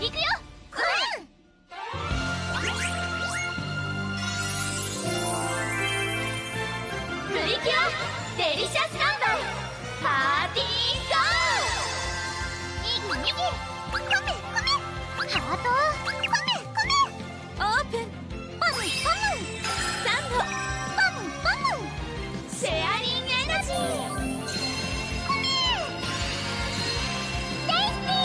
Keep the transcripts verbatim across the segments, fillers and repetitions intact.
行くよ。うん。プリキュアデリシャスランドパーティーゴー。ミキミキコメコメハートコメコメオープンパムパムサンドパムパムシェアリングエナジーコメテイスティ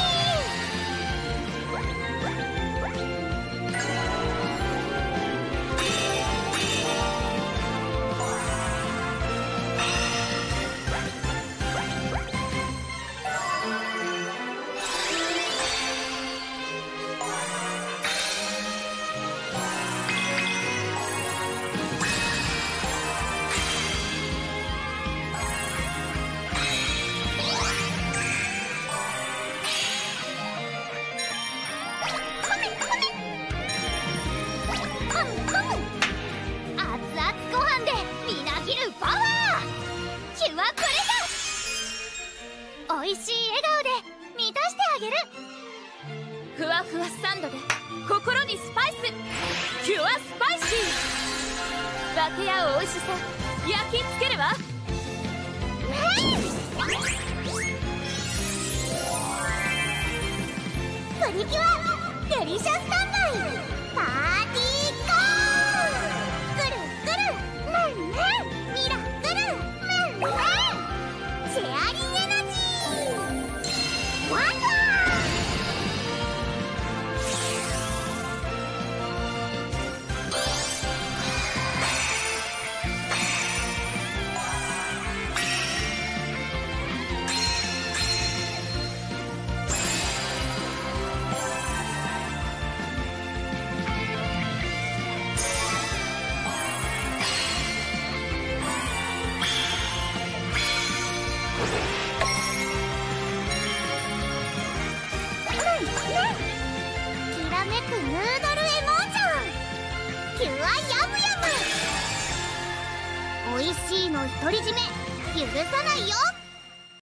おいしい笑顔で満たしてあげる。ふわふわサンドで心にスパイスキュアスパイシー分け合うおいしさ焼き付けるわ。プリキュアデリシャスタンバイパーティーゴー。くるくるムンムンミラクルムンムンシェアリンエナジーワンダー。きらめくヌードルエモーションキュアヤムヤム。おいしいの独り占め許さないよ。